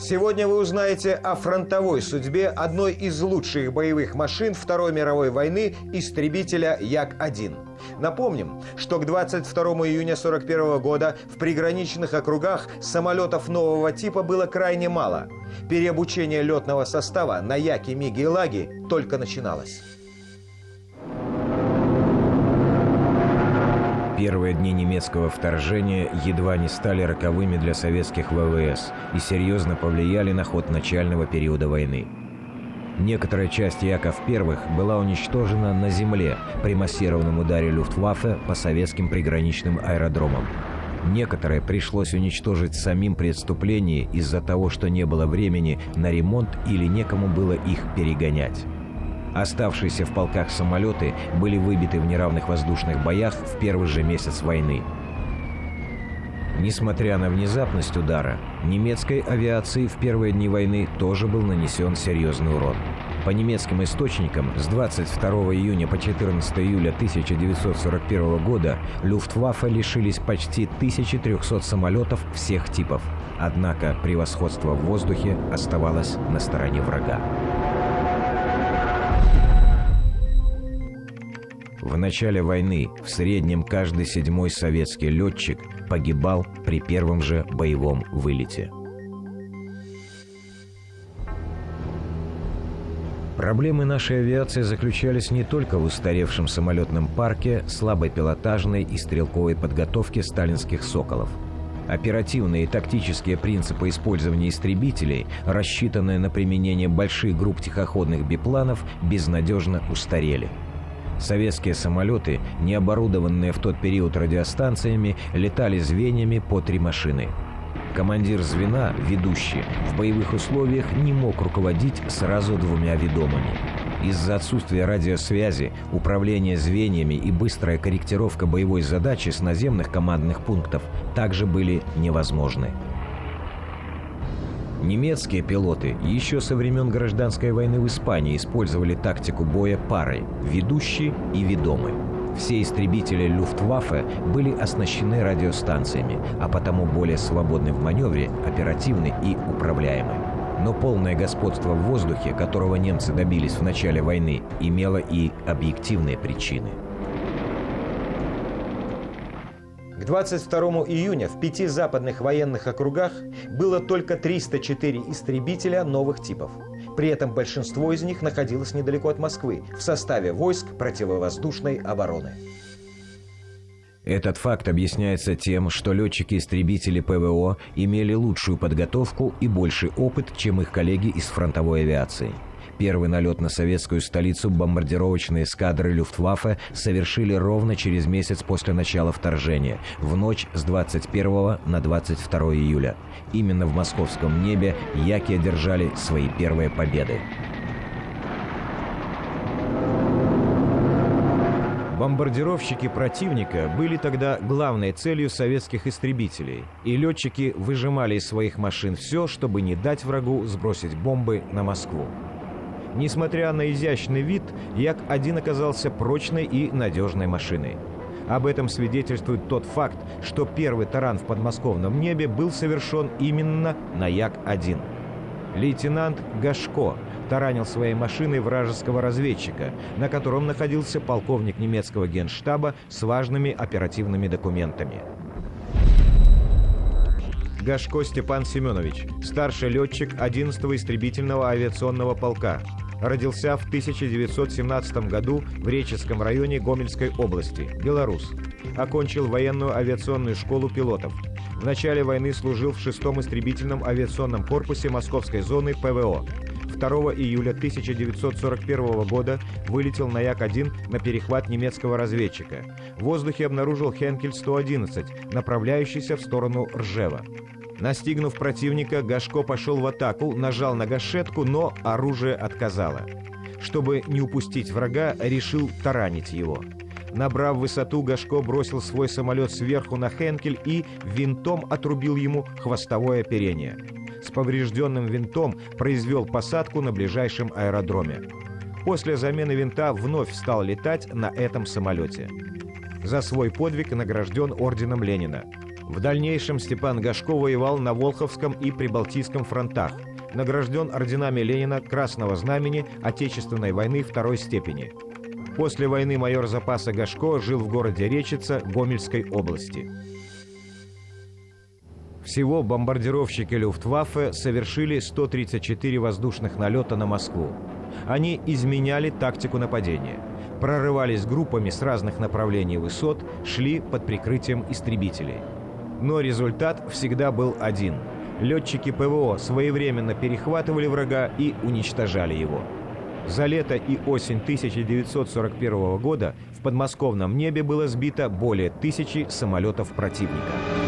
Сегодня вы узнаете о фронтовой судьбе одной из лучших боевых машин Второй мировой войны – истребителя Як-1. Напомним, что к 22 июня 1941 года в приграничных округах самолетов нового типа было крайне мало. Переобучение летного состава на Яки, Миги и Лаги только начиналось. Первые дни немецкого вторжения едва не стали роковыми для советских ВВС и серьезно повлияли на ход начального периода войны. Некоторая часть Яков-1 была уничтожена на земле при массированном ударе Люфтваффе по советским приграничным аэродромам. Некоторые пришлось уничтожить самим при отступлении из-за того, что не было времени на ремонт или некому было их перегонять. Оставшиеся в полках самолеты были выбиты в неравных воздушных боях в первый же месяц войны. Несмотря на внезапность удара, немецкой авиации в первые дни войны тоже был нанесен серьезный урон. По немецким источникам, с 22 июня по 14 июля 1941 года Люфтваффе лишились почти 1300 самолетов всех типов. Однако превосходство в воздухе оставалось на стороне врага. В начале войны в среднем каждый 7-й советский летчик погибал при первом же боевом вылете. Проблемы нашей авиации заключались не только в устаревшем самолетном парке, слабой пилотажной и стрелковой подготовке сталинских «Соколов». Оперативные и тактические принципы использования истребителей, рассчитанные на применение больших групп тихоходных бипланов, безнадежно устарели. Советские самолеты, не оборудованные в тот период радиостанциями, летали звеньями по 3 машины. Командир звена, ведущий, в боевых условиях не мог руководить сразу 2 ведомыми. Из-за отсутствия радиосвязи, управление звеньями и быстрая корректировка боевой задачи с наземных командных пунктов также были невозможны. Немецкие пилоты еще со времен гражданской войны в Испании использовали тактику боя парой – ведущий и ведомый. Все истребители Люфтваффе были оснащены радиостанциями, а потому более свободны в маневре, оперативны и управляемы. Но полное господство в воздухе, которого немцы добились в начале войны, имело и объективные причины. К 22 июня в 5 западных военных округах было только 304 истребителя новых типов. При этом большинство из них находилось недалеко от Москвы, в составе войск противовоздушной обороны. Этот факт объясняется тем, что летчики-истребители ПВО имели лучшую подготовку и больший опыт, чем их коллеги из фронтовой авиации. Первый налет на советскую столицу бомбардировочные эскадры Люфтваффе совершили ровно через месяц после начала вторжения, в ночь с 21 на 22 июля. Именно в московском небе Яки одержали свои первые победы. Бомбардировщики противника были тогда главной целью советских истребителей, и летчики выжимали из своих машин все, чтобы не дать врагу сбросить бомбы на Москву. Несмотря на изящный вид, Як-1 оказался прочной и надежной машиной. Об этом свидетельствует тот факт, что первый таран в подмосковном небе был совершен именно на Як-1. Лейтенант Гашко таранил своей машиной вражеского разведчика, на котором находился полковник немецкого генштаба с важными оперативными документами. Гашко Степан Семенович, старший летчик 11-го истребительного авиационного полка. Родился в 1917 году в Реческом районе Гомельской области, белорус. Окончил военную авиационную школу пилотов. В начале войны служил в 6-м истребительном авиационном корпусе Московской зоны ПВО. 2 июля 1941 года вылетел на Як-1 на перехват немецкого разведчика. В воздухе обнаружил Хенкель-111, направляющийся в сторону Ржева. Настигнув противника, Гашко пошел в атаку, нажал на гашетку, но оружие отказало. Чтобы не упустить врага, решил таранить его. Набрав высоту, Гашко бросил свой самолет сверху на Хенкель и винтом отрубил ему хвостовое оперение. С поврежденным винтом произвел посадку на ближайшем аэродроме. После замены винта вновь стал летать на этом самолете. За свой подвиг награжден орденом Ленина. В дальнейшем Степан Гашко воевал на Волховском и Прибалтийском фронтах, награжден орденами Ленина, Красного Знамени, Отечественной войны второй степени. После войны майор запаса Гашко жил в городе Речица Гомельской области. Всего бомбардировщики Люфтваффе совершили 134 воздушных налета на Москву. Они изменяли тактику нападения, прорывались группами с разных направлений высот, шли под прикрытием истребителей. Но результат всегда был один. Летчики ПВО своевременно перехватывали врага и уничтожали его. За лето и осень 1941 года в подмосковном небе было сбито более 1000 самолетов противника.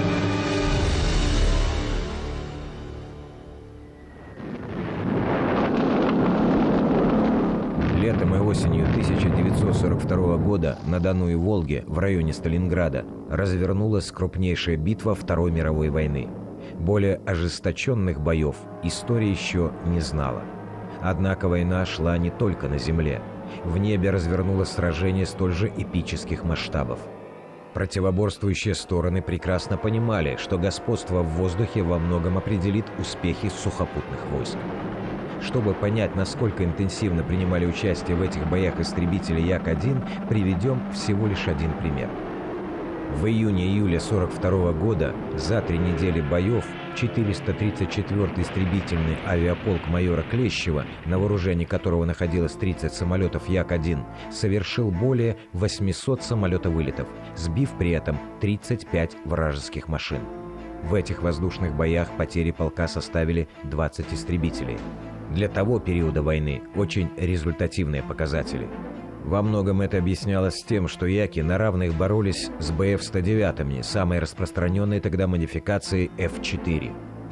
Летом и осенью 1942 года на Дону и Волге в районе Сталинграда развернулась крупнейшая битва Второй мировой войны. Более ожесточенных боев история еще не знала. Однако война шла не только на земле. В небе развернулось сражение столь же эпических масштабов. Противоборствующие стороны прекрасно понимали, что господство в воздухе во многом определит успехи сухопутных войск. Чтобы понять, насколько интенсивно принимали участие в этих боях истребители Як-1, приведем всего лишь один пример. В июне-июле 1942 года, за 3 недели боев, 434-й истребительный авиаполк майора Клещева, на вооружении которого находилось 30 самолетов Як-1, совершил более 800 самолетовылетов, сбив при этом 35 вражеских машин. В этих воздушных боях потери полка составили 20 истребителей. Для того периода войны очень результативные показатели. Во многом это объяснялось тем, что Яки на равных боролись с БФ-109, самой распространенной тогда модификацией F-4.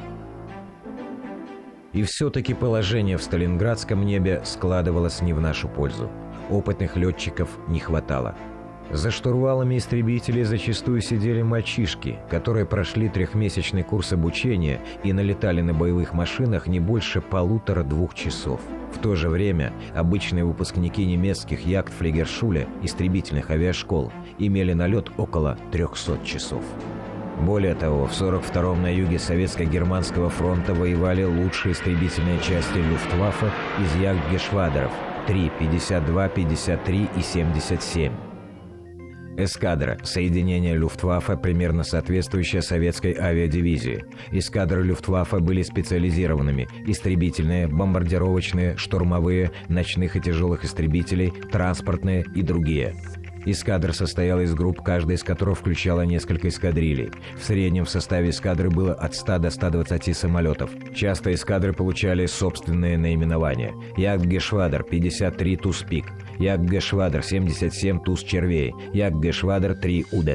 И все-таки положение в Сталинградском небе складывалось не в нашу пользу. Опытных летчиков не хватало. За штурвалами истребителей зачастую сидели мальчишки, которые прошли 3-месячный курс обучения и налетали на боевых машинах не больше 1,5-2 часов. В то же время обычные выпускники немецких Ягдфлигершуле, истребительных авиашкол, имели налет около 300 часов. Более того, в 1942-м на юге Советско-Германского фронта воевали лучшие истребительные части Люфтваффе из Ягдгешвадеров 3, 52, 53 и 77. Эскадра – соединение Люфтваффе, примерно соответствующее советской авиадивизии. Эскадры Люфтваффе были специализированными – истребительные, бомбардировочные, штурмовые, ночных и тяжелых истребителей, транспортные и другие. Эскадра состояла из групп, каждая из которых включала несколько эскадрилей. В среднем в составе эскадры было от 100 до 120 самолетов. Часто эскадры получали собственные наименования. Ягдгешвадер 53 Туз-Пик, Ягдгешвадер 77 Туз-Червей, Ягдгешвадер 3 Удет.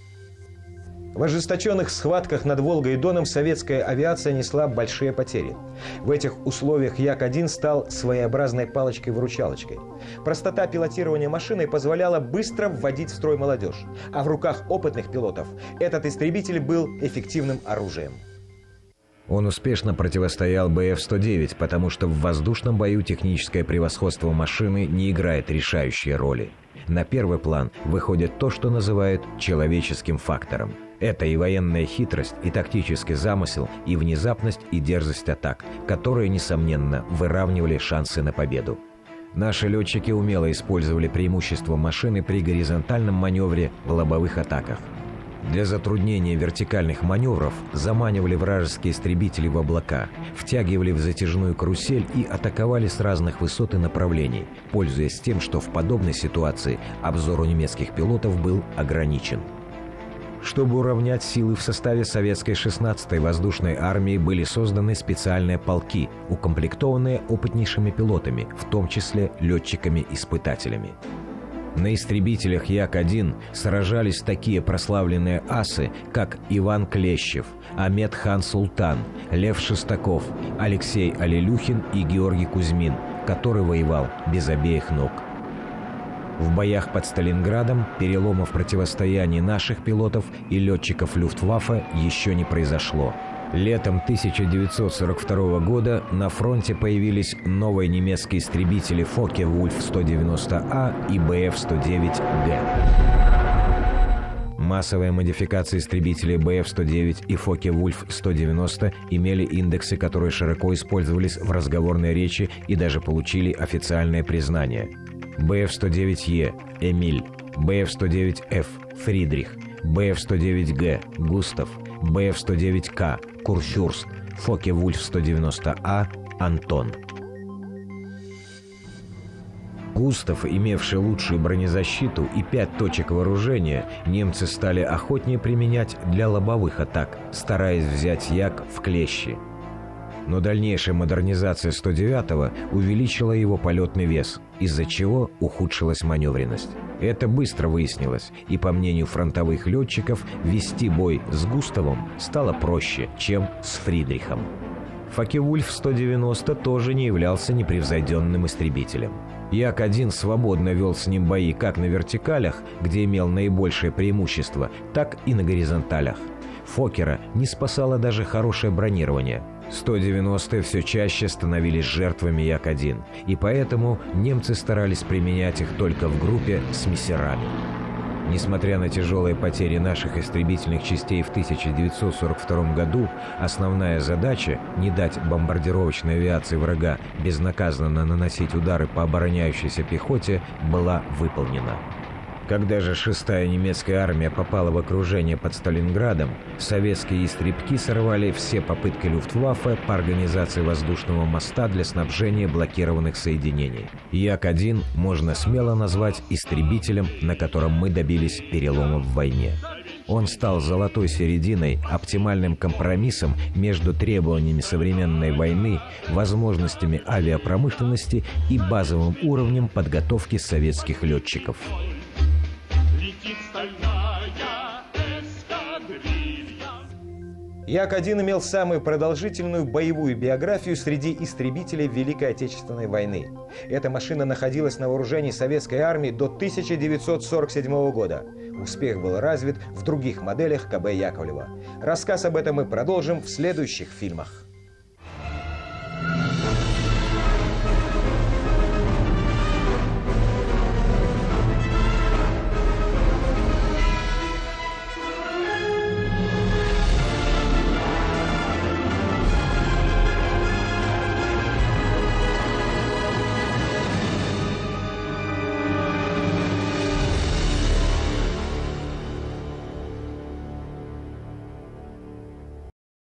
В ожесточенных схватках над Волгой и Доном советская авиация несла большие потери. В этих условиях Як-1 стал своеобразной палочкой-выручалочкой. Простота пилотирования машиной позволяла быстро вводить в строй молодежь, а в руках опытных пилотов этот истребитель был эффективным оружием. Он успешно противостоял БФ-109, потому что в воздушном бою техническое превосходство машины не играет решающей роли. На первый план выходит то, что называют человеческим фактором. Это и военная хитрость, и тактический замысел, и внезапность, и дерзость атак, которые, несомненно, выравнивали шансы на победу. Наши летчики умело использовали преимущество машины при горизонтальном маневре в лобовых атаках. Для затруднения вертикальных маневров заманивали вражеские истребители в облака, втягивали в затяжную карусель и атаковали с разных высот и направлений, пользуясь тем, что в подобной ситуации обзор у немецких пилотов был ограничен. Чтобы уравнять силы в составе советской 16-й воздушной армии были созданы специальные полки, укомплектованные опытнейшими пилотами, в том числе летчиками-испытателями. На истребителях Як-1 сражались такие прославленные асы, как Иван Клещев, Амед хан Султан, Лев Шестаков, Алексей Алилюхин и Георгий Кузьмин, который воевал без обеих ног. В боях под Сталинградом перелома в противостоянии наших пилотов и летчиков Люфтваффе еще не произошло. Летом 1942 года на фронте появились новые немецкие истребители Фокке-Вульф 190А и БФ-109Г. Массовые модификации истребителей БФ-109 и Фокке-Вульф-190 имели индексы, которые широко использовались в разговорной речи и даже получили официальное признание. БФ-109Е – Эмиль, БФ-109Ф – Фридрих, БФ-109Г – Густав, БФ-109К – Курфюрст, Фокке-Вульф-190А – Антон. Густав, имевший лучшую бронезащиту и 5 точек вооружения, немцы стали охотнее применять для лобовых атак, стараясь взять Як в клещи. Но дальнейшая модернизация 109-го увеличила его полетный вес, из-за чего ухудшилась маневренность. Это быстро выяснилось, и, по мнению фронтовых летчиков, вести бой с Густавом стало проще, чем с Фридрихом. Фокке-Вульф-190 тоже не являлся непревзойденным истребителем. Як-1 свободно вел с ним бои как на вертикалях, где имел наибольшее преимущество, так и на горизонталях. Фоккера не спасало даже хорошее бронирование. 190-е все чаще становились жертвами Як-1, и поэтому немцы старались применять их только в группе с мессерами. Несмотря на тяжелые потери наших истребительных частей в 1942 году, основная задача – не дать бомбардировочной авиации врага безнаказанно наносить удары по обороняющейся пехоте – была выполнена. Когда же 6-я немецкая армия попала в окружение под Сталинградом, советские истребки сорвали все попытки Люфтваффе по организации воздушного моста для снабжения блокированных соединений. Як-1 можно смело назвать истребителем, на котором мы добились перелома в войне. Он стал золотой серединой, оптимальным компромиссом между требованиями современной войны, возможностями авиапромышленности и базовым уровнем подготовки советских летчиков. Як-1 имел самую продолжительную боевую биографию среди истребителей Великой Отечественной войны. Эта машина находилась на вооружении советской армии до 1947 года. Успех был развит в других моделях КБ Яковлева. Рассказ об этом мы продолжим в следующих фильмах.